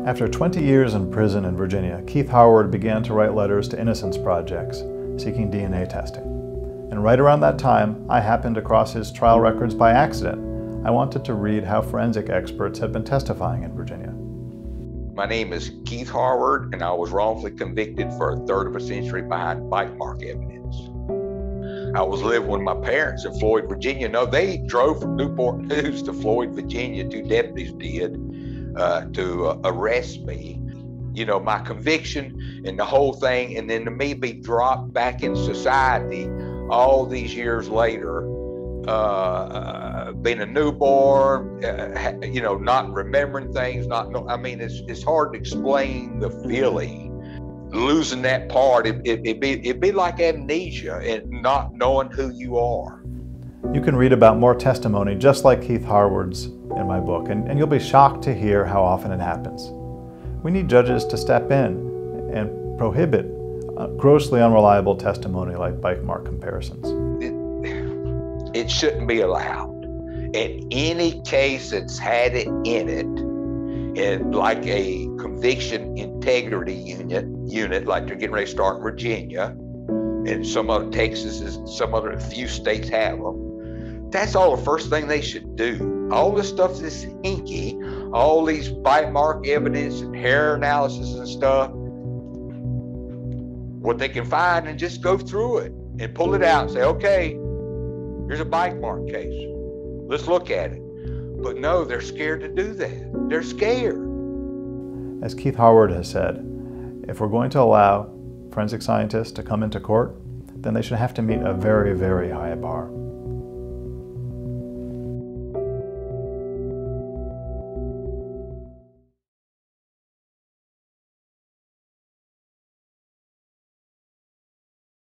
After 20 years in prison in Virginia, Keith Harward began to write letters to innocence projects seeking DNA testing. And right around that time, I happened across his trial records by accident. I wanted to read how forensic experts had been testifying in Virginia. My name is Keith Harward, and I was wrongfully convicted for a third of a century behind bite mark evidence. I was living with my parents in Floyd, Virginia. No, they drove from Newport News to Floyd, Virginia. 2 deputies did to arrest me. You know, my conviction and the whole thing, and then to me be dropped back in society all these years later, being a newborn, you know, not remembering things, it's hard to explain the feeling. Losing that part, it'd be like amnesia and not knowing who you are. You can read about more testimony just like Keith Harward's in my book, and you'll be shocked to hear how often it happens. We need judges to step in and prohibit grossly unreliable testimony like bite mark comparisons. It shouldn't be allowed. In any case that's had it in it, and like a conviction integrity unit, like they're getting ready to start in Virginia, and some other Texas, some other few states have them. That's all the first thing they should do. All this stuff is hinky, all these bite mark evidence and hair analysis and stuff, what they can find, and just go through it and pull it out and say, okay, here's a bite mark case. Let's look at it. But no, they're scared to do that. They're scared. As Keith Harward has said, if we're going to allow forensic scientists to come into court, then they should have to meet a very, very high bar.